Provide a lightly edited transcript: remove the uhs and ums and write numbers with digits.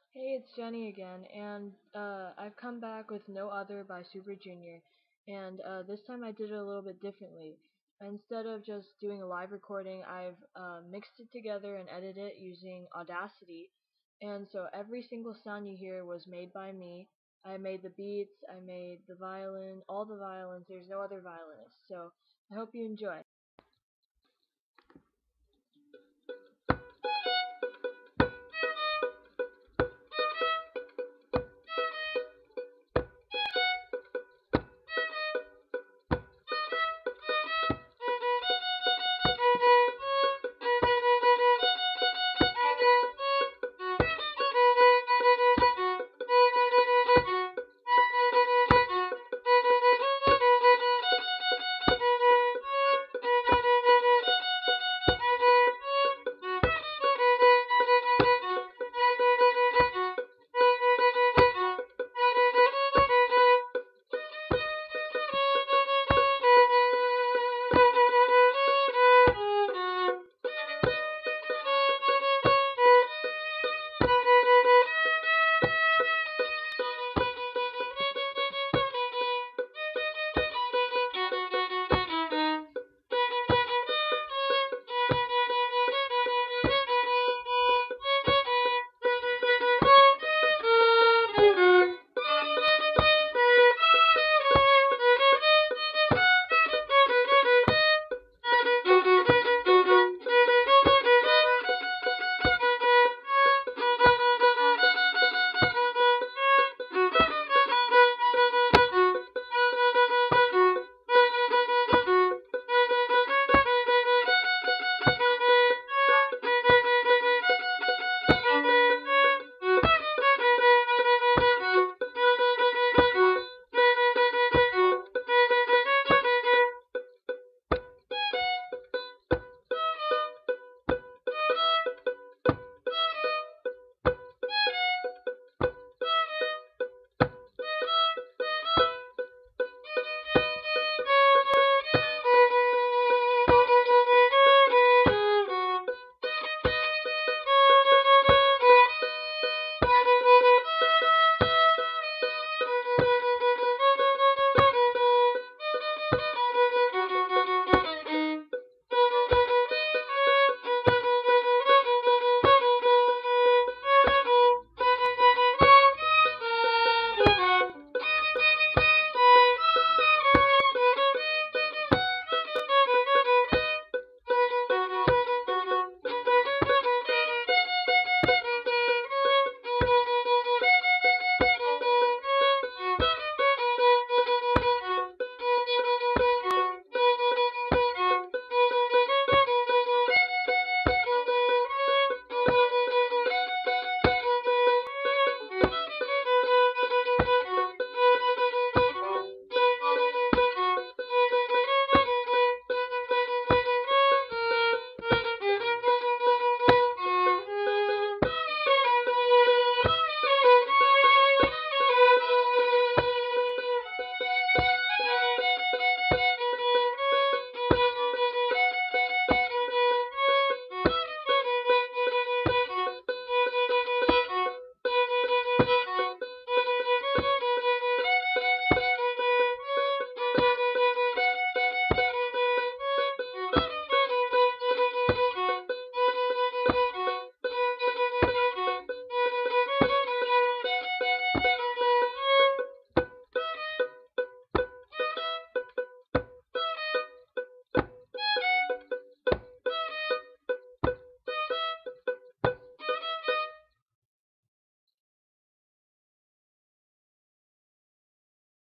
Hey, it's Jenny again, and I've come back with No Other by Super Junior, and this time I did it a little bit differently. Instead of just doing a live recording, I've mixed it together and edited it using Audacity, and so every single sound you hear was made by me. I made the beats, I made the violin, all the violins, there's no other violinist, so I hope you enjoy.